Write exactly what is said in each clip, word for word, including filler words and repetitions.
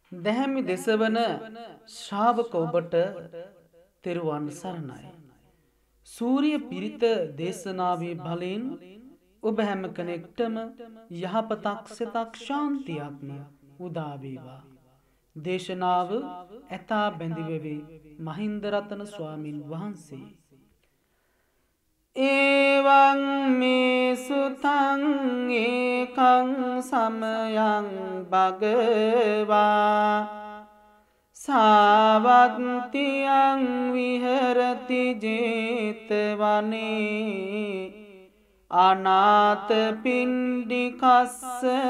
දැහැමි දෙසවන ශ්‍රාවක ඔබට තෙරුවන් සරණයි. සූරිය පිරිත දේශනාවේ බලයෙන් ඔබ හැම කෙනෙක්ටම යහපතක් සිතක් ශාන්තියක්ම උදා වේවා. දේශනාව ඇතා බැඳිවෙවේ මහින්දරතන ස්වාමින් වහන්සේ. ඒවං මේ සුතං ඒකං සමයං භගවා සාවත්තියං විහරති ජේතවනේ අනාථපිණ්ඩිකස්ස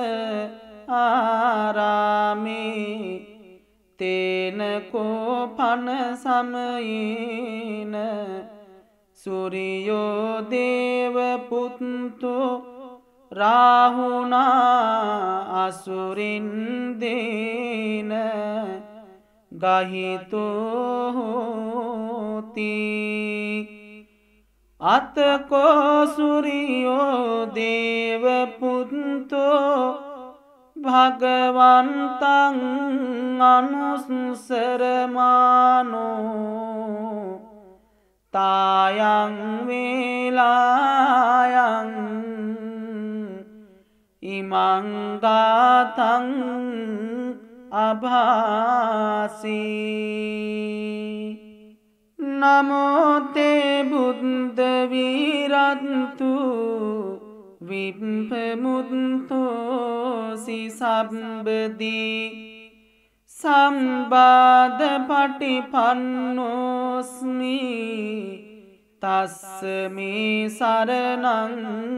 ආරාමේ තේන කෝපන සමයේන සූරියෝ දේවපුත්තු රාහුනා අසුරින්දේන ගහිතෝ හෝති. අතකෝ සූරියෝ දේවපුත්තු භගවන්තං අනුස්සරමානෝ තායං වේලායං ඉමං ගාතං අභාසී. නමෝ තේ බුද්ධ විරන්තු විප්පමුත්තෝ සිසබ්බදී සම්බාධ පටිපන්නෝස්මි තස්ස මේ සරණං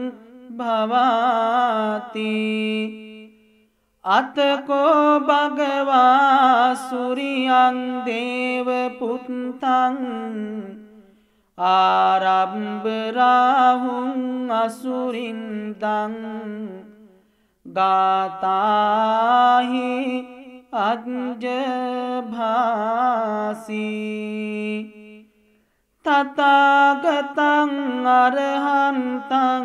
භවාති. අතකෝ භගවා සූරියං දේවපුත්තං ආරම්භරාහුං අසුරින්දං ගාතාහි අජ්ජභාසී. තථාගතං අරහන්තං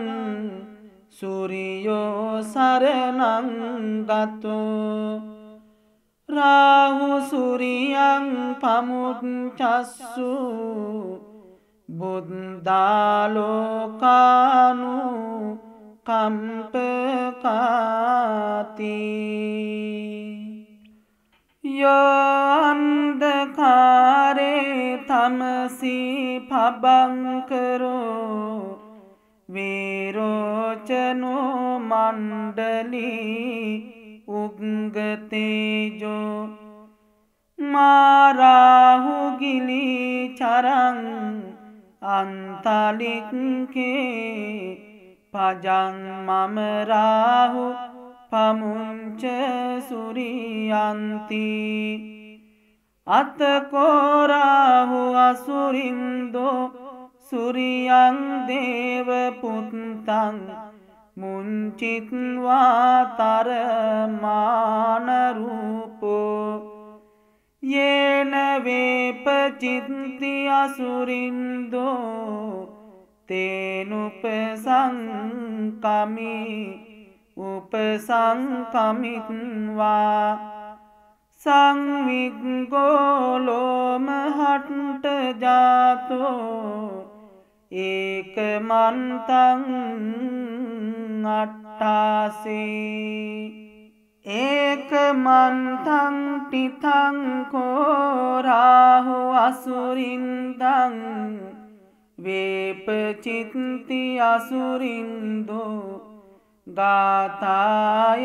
සූරියෝ සරණං ගතෝ රාහු සූරියං පමුච්චස්සු බුද්ධාලෝකානු කම්පකාති. යෝන්දකාරේ තමසී පබංකරෝ වේරෝචනෝ මණ්ඩලී උග්ගතේජෝ මාරාහුගිලි චරං අන්තලික්කේ පජං මමරාහු පමුංච සුරියන්ති. අතකෝරාහු අසුරින්දෝ සූරියං දේවපුත්තං මුංචිත්වා තරමානරූපෝ යේන වේපචිත්ති අසුරින්දෝ තේනුපසංකමි උපසංකමිත්වා සංවිග්ගෝලෝමහට්ට ජාතෝ ඒකමන්තං අට්ඨාසේ. ඒකමන්තං තිතං කෝරාහු අසුරින්දං වේපචිත්ති අසුරින්දෝ ගාතාය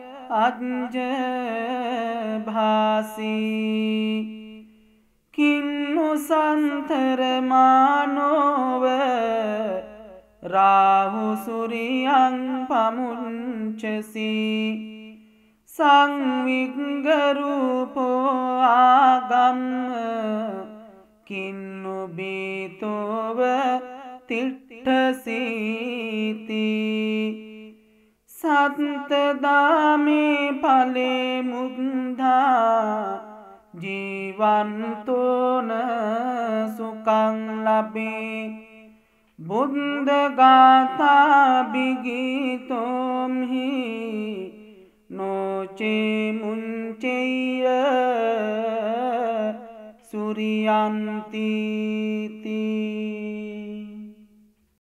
අජ්ජභාසී. කින්නු සන්තරමානෝව රාහු සූරියං පමුංචසී සංවිග්ගරූපෝ ආගම්ම කින්නු බීතෝව තිට්ඨසීති. සත්තදාමේ ඵලේ මුද්ධා ජීවන්තෝන සුඛං ලබේ බුද්ධ ගාථා බිගීතෝම්හි නොචේ මුංචෙය්‍ය සුරියන්තිති